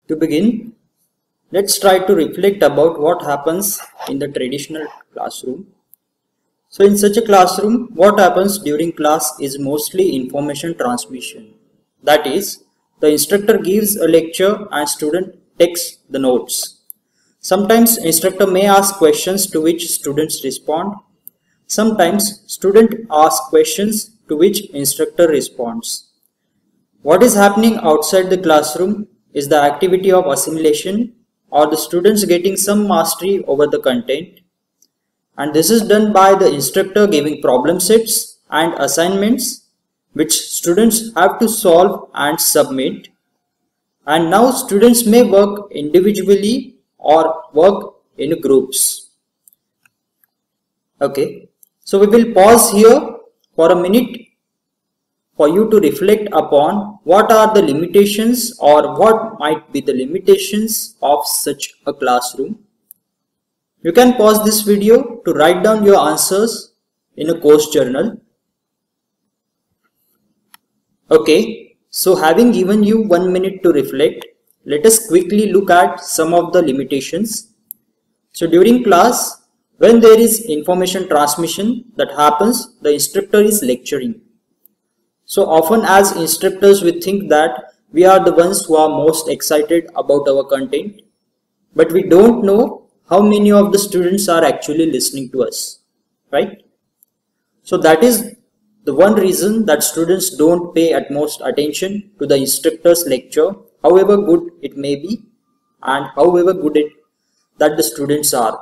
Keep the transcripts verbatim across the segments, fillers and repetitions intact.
To begin, let's try to reflect about what happens in the traditional classroom. So in such a classroom, what happens during class is mostly information transmission. That is, the instructor gives a lecture and student takes the notes. Sometimes instructor may ask questions to which students respond. Sometimes student asks questions to which instructor responds. What is happening outside the classroom is the activity of assimilation or the students getting some mastery over the content, and this is done by the instructor giving problem sets and assignments which students have to solve and submit. And now students may work individually or work in groups. Okay, so we will pause here for a minute for you to reflect upon what are the limitations or what might be the limitations of such a classroom. You can pause this video to write down your answers in a course journal. Okay, so having given you one minute to reflect, let us quickly look at some of the limitations. So during class, when there is information transmission that happens, the instructor is lecturing. So often as instructors we think that we are the ones who are most excited about our content, but we don't know how many of the students are actually listening to us, right? So that is the one reason that students don't pay utmost attention to the instructor's lecture, however good it may be and however good it that the students are.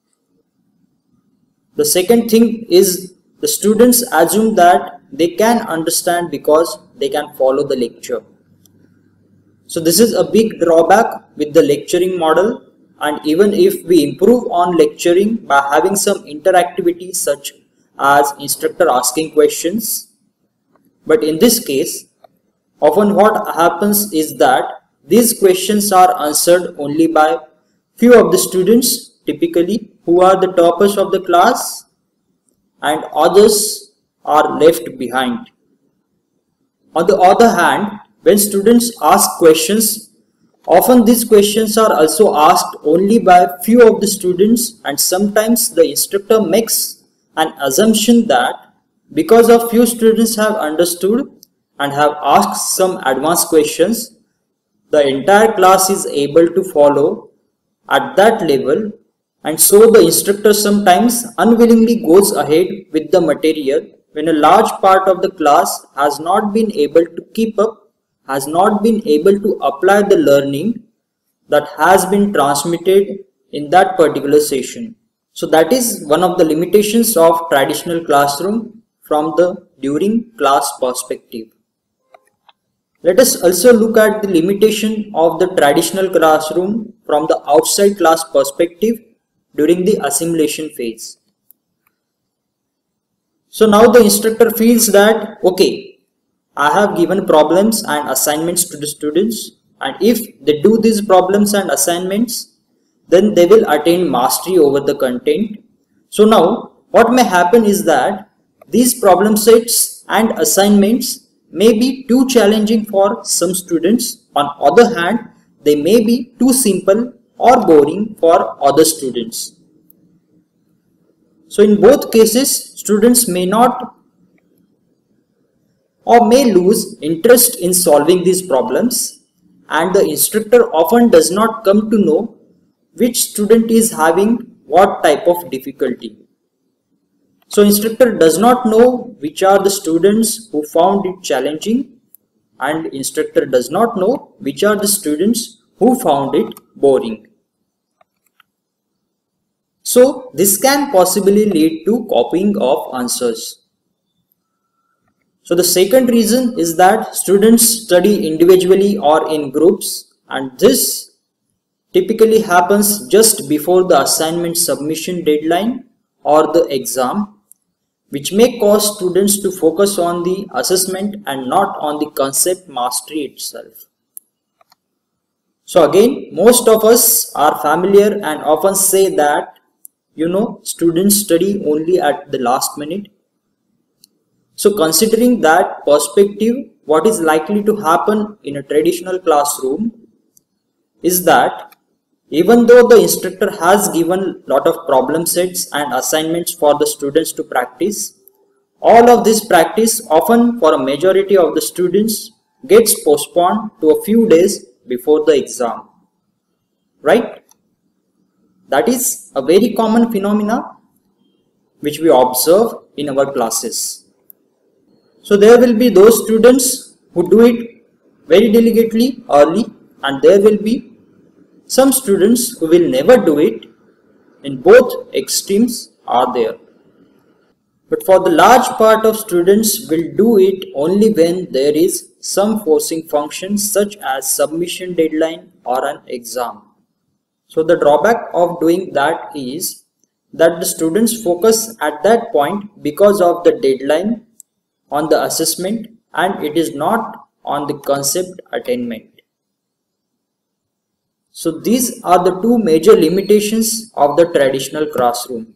The second thing is the students assume that they can understand because they can follow the lecture. So this is a big drawback with the lecturing model, and even if we improve on lecturing by having some interactivity such as instructor asking questions, but in this case often what happens is that these questions are answered only by few of the students, typically who are the toppers of the class, and others are left behind. On the other hand, when students ask questions, often these questions are also asked only by few of the students, and sometimes the instructor makes an assumption that because of few students have understood and have asked some advanced questions, the entire class is able to follow at that level, and so the instructor sometimes unwillingly goes ahead with the material when a large part of the class has not been able to keep up, has not been able to apply the learning that has been transmitted in that particular session. So that is one of the limitations of traditional classroom from the during class perspective. Let us also look at the limitation of the traditional classroom from the outside class perspective during the assimilation phase. So now the instructor feels that, okay, I have given problems and assignments to the students, and if they do these problems and assignments, then they will attain mastery over the content. So now what may happen is that these problem sets and assignments may be too challenging for some students. On the other hand, they may be too simple or boring for other students. So in both cases, students may not or may lose interest in solving these problems, and the instructor often does not come to know which student is having what type of difficulty. So instructor does not know which are the students who found it challenging, and instructor does not know which are the students who found it boring. So this can possibly lead to copying of answers. So the second reason is that students study individually or in groups, and this typically happens just before the assignment submission deadline or the exam, which may cause students to focus on the assessment and not on the concept mastery itself. So again, most of us are familiar and often say that, you know, students study only at the last minute. So considering that perspective, what is likely to happen in a traditional classroom is that even though the instructor has given lot of problem sets and assignments for the students to practice, all of this practice often for a majority of the students gets postponed to a few days before the exam, right? That is a very common phenomena which we observe in our classes. So there will be those students who do it very diligently early, and there will be some students who will never do it. In both extremes are there. But for the large part of students will do it only when there is some forcing function such as submission deadline or an exam. So the drawback of doing that is that the students focus at that point because of the deadline on the assessment, and it is not on the concept attainment. So these are the two major limitations of the traditional classroom.